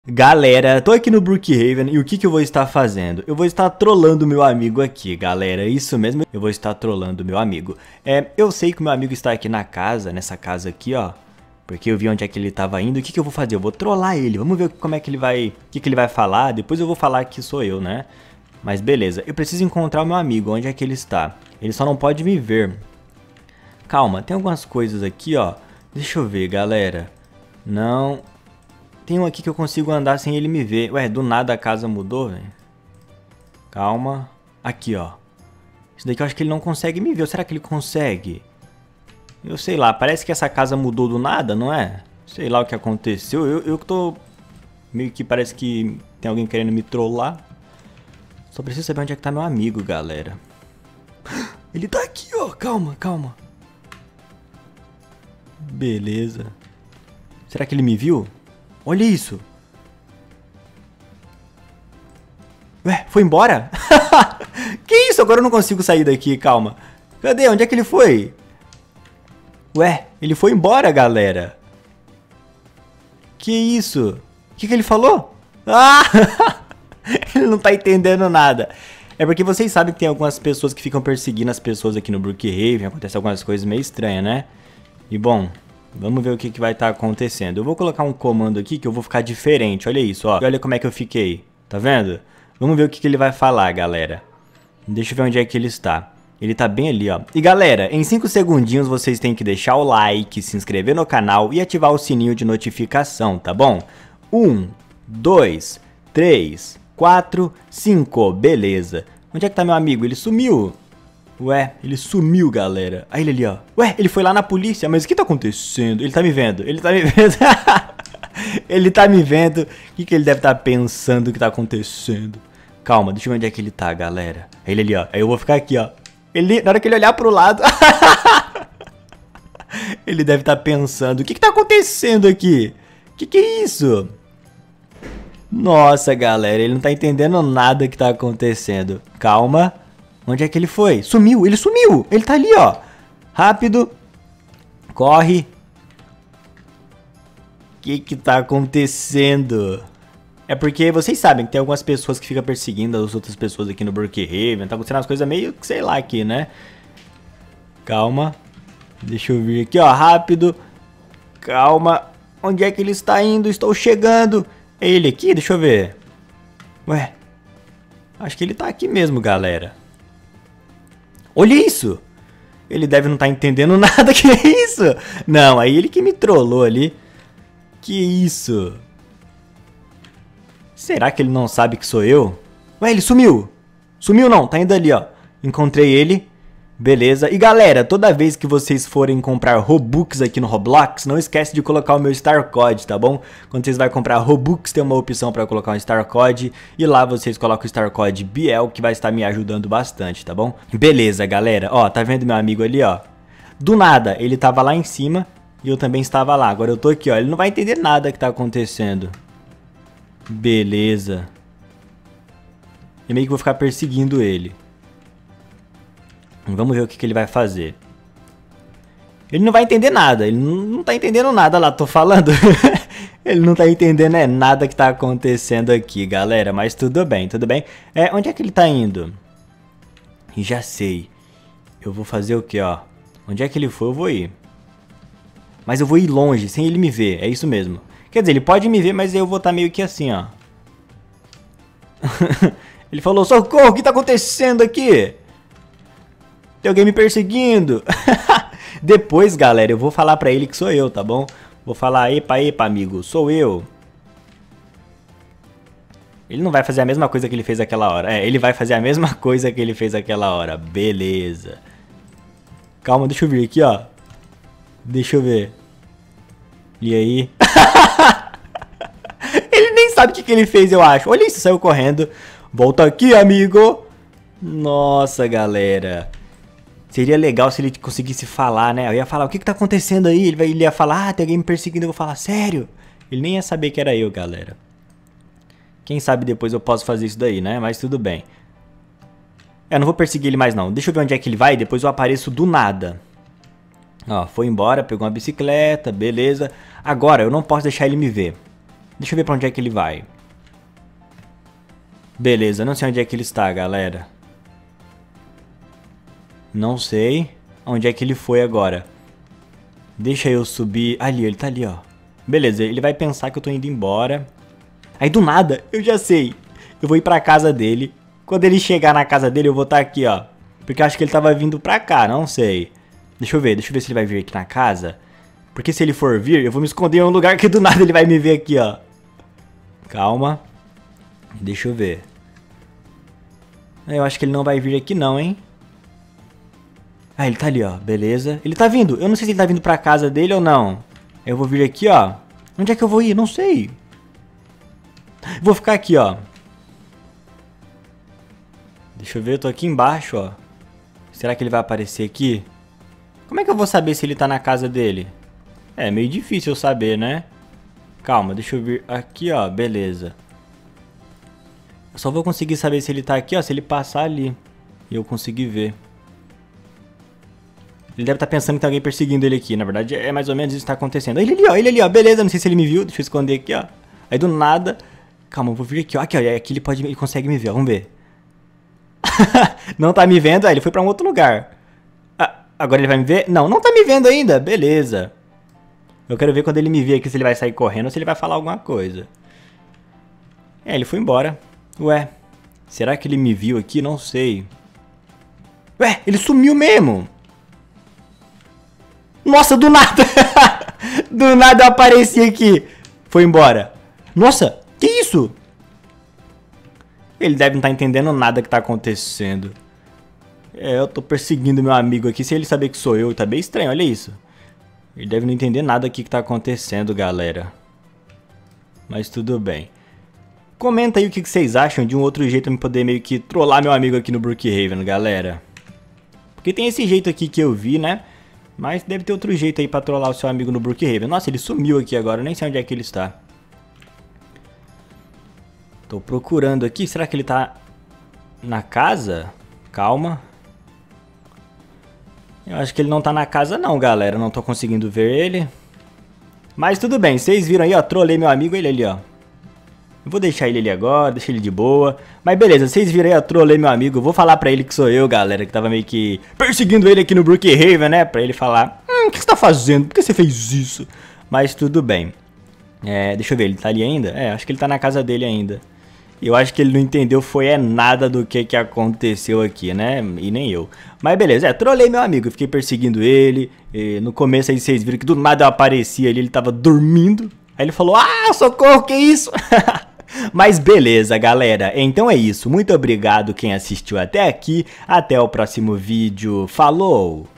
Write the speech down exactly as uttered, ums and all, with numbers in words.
Galera, tô aqui no Brookhaven e o que que eu vou estar fazendo? Eu vou estar trollando meu amigo aqui, galera, isso mesmo, eu vou estar trollando meu amigo. É, eu sei que o meu amigo está aqui na casa, nessa casa aqui, ó, porque eu vi onde é que ele estava indo. O que que eu vou fazer? Eu vou trollar ele, vamos ver como é que ele vai, o que que ele vai falar, depois eu vou falar que sou eu, né? Mas beleza, eu preciso encontrar o meu amigo, onde é que ele está? Ele só não pode me ver. Calma, tem algumas coisas aqui, ó, deixa eu ver, galera, não... Tem um aqui que eu consigo andar sem ele me ver. Ué, do nada a casa mudou, velho. Calma. Aqui, ó. Isso daqui eu acho que ele não consegue me ver. Ou será que ele consegue? Eu sei lá. Parece que essa casa mudou do nada, não é? Sei lá o que aconteceu. Eu, eu tô... Meio que parece que tem alguém querendo me trollar. Só preciso saber onde é que tá meu amigo, galera. Ele tá aqui, ó. Calma, calma. Beleza. Será que ele me viu? Olha isso. Ué, foi embora? Que isso? Agora eu não consigo sair daqui, calma. Cadê? Onde é que ele foi? Ué, ele foi embora, galera. Que isso? O que que ele falou? Ah! Ele não tá entendendo nada. É porque vocês sabem que tem algumas pessoas que ficam perseguindo as pessoas aqui no Brookhaven. Acontece algumas coisas meio estranhas, né? E bom... Vamos ver o que, que vai estar acontecendo. Eu vou colocar um comando aqui que eu vou ficar diferente. Olha isso, ó. Olha como é que eu fiquei. Tá vendo? Vamos ver o que, que ele vai falar, galera. Deixa eu ver onde é que ele está. Ele tá bem ali, ó. E galera, em cinco segundinhos vocês têm que deixar o like, se inscrever no canal e ativar o sininho de notificação, tá bom? um, dois, três, quatro, cinco. Beleza. Onde é que tá meu amigo? Ele sumiu. Ué, ele sumiu, galera. Aí ele ali, ó. Ué, ele foi lá na polícia. Mas o que tá acontecendo? Ele tá me vendo. Ele tá me vendo. Ele tá me vendo. O que que ele deve estar pensando que tá acontecendo? Calma, deixa eu ver onde é que ele tá, galera. Aí ele ali, ó. Aí eu vou ficar aqui, ó. Ele, na hora que ele olhar pro lado... Ele deve estar pensando. O que que tá acontecendo aqui? O que que é isso? Nossa, galera. Ele não tá entendendo nada que tá acontecendo. Calma. Onde é que ele foi? Sumiu, ele sumiu. Ele tá ali, ó. Rápido. Corre. O que que tá acontecendo? É porque vocês sabem que tem algumas pessoas que ficam perseguindo as outras pessoas aqui no Brookhaven. Tá acontecendo umas coisas meio que sei lá aqui, né? Calma. Deixa eu vir aqui, ó. Rápido. Calma. Onde é que ele está indo? Estou chegando. É ele aqui? Deixa eu ver. Ué. Acho que ele tá aqui mesmo, galera. Olha isso! Ele deve não estar entendendo nada, que é isso? Não, aí ele que me trollou ali. Que isso? Será que ele não sabe que sou eu? Ué, ele sumiu! Sumiu não, tá indo ali, ó. Encontrei ele. Beleza. E galera, toda vez que vocês forem comprar Robux aqui no Roblox, não esquece de colocar o meu Star Code, tá bom? Quando vocês vão comprar Robux, tem uma opção para colocar um Star Code. E lá vocês colocam o Star Code Biel, que vai estar me ajudando bastante, tá bom? Beleza, galera. Ó, tá vendo meu amigo ali, ó? Do nada, ele tava lá em cima e eu também estava lá. Agora eu tô aqui, ó. Ele não vai entender nada que tá acontecendo. Beleza. Eu meio que vou ficar perseguindo ele. Vamos ver o que, que ele vai fazer. Ele não vai entender nada. Ele não, não tá entendendo nada lá, tô falando. Ele não tá entendendo é, nada que tá acontecendo aqui, galera. Mas tudo bem, tudo bem. É, onde é que ele tá indo? Já sei. Eu vou fazer o que, ó. Onde é que ele foi, eu vou ir. Mas eu vou ir longe, sem ele me ver. É isso mesmo. Quer dizer, ele pode me ver, mas eu vou estar meio que assim, ó. Ele falou, socorro, o que tá acontecendo aqui? Tem alguém me perseguindo. Depois, galera, eu vou falar pra ele que sou eu, tá bom? Vou falar, epa, epa, amigo, sou eu. Ele não vai fazer a mesma coisa que ele fez aquela hora. É, ele vai fazer a mesma coisa que ele fez aquela hora. Beleza. Calma, deixa eu vir aqui, ó. Deixa eu ver. E aí? Ele nem sabe o que, que ele fez, eu acho. Olha isso, saiu correndo. Volta aqui, amigo. Nossa, galera. Seria legal se ele conseguisse falar, né? Eu ia falar, o que que tá acontecendo aí? Ele, vai, ele ia falar, ah, tem alguém me perseguindo. Eu vou falar, sério? Ele nem ia saber que era eu, galera. Quem sabe depois eu posso fazer isso daí, né? Mas tudo bem. Eu não vou perseguir ele mais, não. Deixa eu ver onde é que ele vai, depois eu apareço do nada. Ó, foi embora, pegou uma bicicleta, beleza. Agora, eu não posso deixar ele me ver. Deixa eu ver pra onde é que ele vai. Beleza, não sei onde é que ele está, galera. Não sei onde é que ele foi agora. Deixa eu subir. Ali, ele tá ali, ó. Beleza, ele vai pensar que eu tô indo embora. Aí do nada, eu já sei. Eu vou ir pra casa dele. Quando ele chegar na casa dele, eu vou estar aqui, ó. Porque eu acho que ele tava vindo pra cá, não sei. Deixa eu ver, deixa eu ver se ele vai vir aqui na casa. Porque se ele for vir, eu vou me esconder em um lugar que do nada ele vai me ver aqui, ó. Calma. Deixa eu ver. Eu acho que ele não vai vir aqui não, hein. Ah, ele tá ali, ó. Beleza. Ele tá vindo. Eu não sei se ele tá vindo pra casa dele ou não. Eu vou vir aqui, ó. Onde é que eu vou ir? Não sei. Vou ficar aqui, ó. Deixa eu ver, eu tô aqui embaixo, ó. Será que ele vai aparecer aqui? Como é que eu vou saber se ele tá na casa dele? É meio difícil eu saber, né? Calma, deixa eu vir aqui, ó. Beleza. Eu só vou conseguir saber se ele tá aqui, ó, se ele passar ali. E eu conseguir ver. Ele deve estar pensando que tem alguém perseguindo ele aqui. Na verdade, é mais ou menos isso que tá acontecendo. Ele ali, ó, ele ali, ó. Beleza, não sei se ele me viu. Deixa eu esconder aqui, ó. Aí do nada... Calma, eu vou vir aqui, ó. Aqui, ó. Aqui ele, pode, ele consegue me ver, ó. Vamos ver. Não tá me vendo? Ah, ele foi pra um outro lugar. Ah, agora ele vai me ver? Não, não tá me vendo ainda. Beleza. Eu quero ver quando ele me ver aqui se ele vai sair correndo ou se ele vai falar alguma coisa. É, ele foi embora. Ué, será que ele me viu aqui? Não sei. Ué, ele sumiu mesmo. Nossa, do nada. Do nada eu apareci aqui. Foi embora. Nossa, que isso? Ele deve não estar entendendo nada que tá acontecendo. É, eu tô perseguindo meu amigo aqui. Se ele saber que sou eu, tá bem estranho, olha isso. Ele deve não entender nada aqui que tá acontecendo, galera. Mas tudo bem. Comenta aí o que vocês acham de um outro jeito pra eu poder meio que trollar meu amigo aqui no Brookhaven, galera. Porque tem esse jeito aqui que eu vi, né? Mas deve ter outro jeito aí pra trollar o seu amigo no Brookhaven. Nossa, ele sumiu aqui agora, eu nem sei onde é que ele está. Tô procurando aqui, será que ele tá na casa? Calma. Eu acho que ele não tá na casa não, galera. Não tô conseguindo ver ele. Mas tudo bem, vocês viram aí, ó. Trolei meu amigo, ele ali, ó. Eu vou deixar ele ali agora, deixa ele de boa. Mas beleza, vocês viram aí, ó. Trolei meu amigo. Eu vou falar pra ele que sou eu, galera. Que tava meio que perseguindo ele aqui no Brookhaven, né? Pra ele falar, hum, o que você tá fazendo? Por que você fez isso? Mas tudo bem. É, deixa eu ver, ele tá ali ainda? É, acho que ele tá na casa dele ainda. Eu acho que ele não entendeu foi é nada do que que aconteceu aqui, né? E nem eu. Mas beleza, é, trolei meu amigo, eu fiquei perseguindo ele. No começo aí vocês viram que do nada eu aparecia ali, ele tava dormindo. Aí ele falou, ah, socorro, que isso? Mas beleza, galera, então é isso. Muito obrigado quem assistiu até aqui. Até o próximo vídeo. Falou!